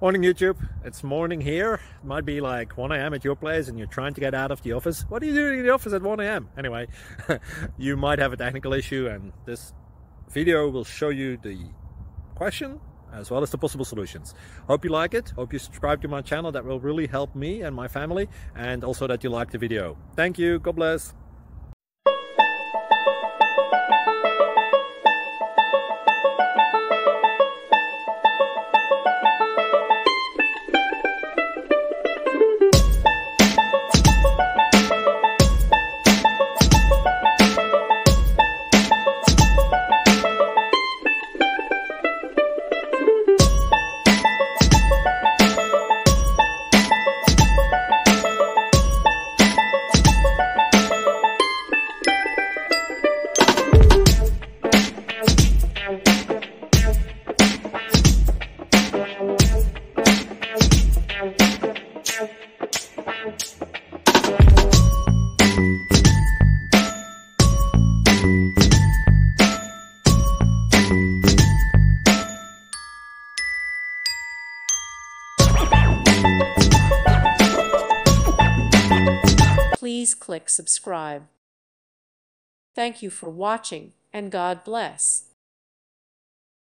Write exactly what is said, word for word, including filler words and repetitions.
Morning YouTube, it's morning here. It might be like one A M at your place and you're trying to get out of the office. What are you doing in the office at one A M? Anyway, you might have a technical issue and this video will show you the question as well as the possible solutions. Hope you like it, hope you subscribe to my channel. That will really help me and my family, and also that you like the video. Thank you, God bless. Please click subscribe. Thank you for watching, and God bless.